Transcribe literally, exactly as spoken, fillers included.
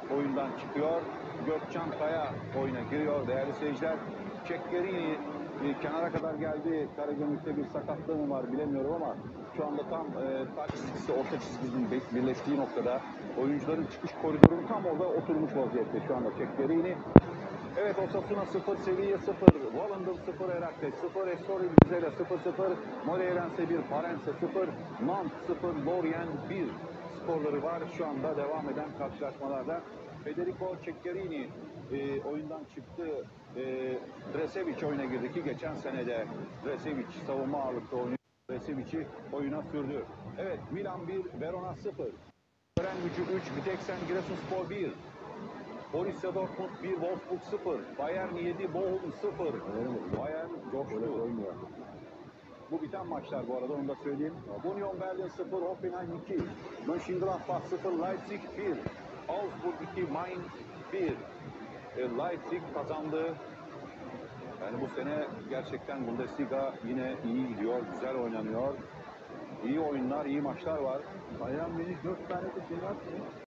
oyundan çıkıyor. Gökçen Kaya oyuna giriyor değerli seyirciler. Ceccherini e, kenara kadar geldi. Karagümrük'te bir sakatlığı mı var bilemiyorum ama şu anda tam e, taç çizgisi, orta çizginin birleştiği noktada oyuncuların çıkış koridorunun tam orada oturmuş vaziyette şu anda Ceccherini. Evet, Osasuna sıfır, Sevilla sıfır, Volendam sıfır, Herakles sıfır, Estoril Vizela sıfır sıfır, Moreirense bir, Parense sıfır, Nantes sıfır, Lorient bir skorları var şu anda devam eden karşılaşmalarda. Federico Ceccherini e, oyundan çıktı. E, Dresevic oyuna girdi ki geçen senede Dresevic savunma ağırlıklı oynuyor. Dresevic'i oyuna sürdü. Evet, Milan bir, Verona sıfır. Ören gücü üç, Vitexen Giresunspor bir. Borussia Dortmund bir, Wolfsburg sıfır. Bayern yedi, Bochum sıfır. Bayern coştu. Bu biten maçlar bu arada, onu da söyleyeyim. Union Berlin sıfır, Hoffenheim iki. Mönchengladbach sıfır, Leipzig bir. Augsburg iki, Mainz bir. E, Leipzig kazandı. Yani bu sene gerçekten Bundesliga yine iyi gidiyor, güzel oynanıyor. İyi oyunlar, iyi maçlar var. Bayern Münih dört tane de şey attı.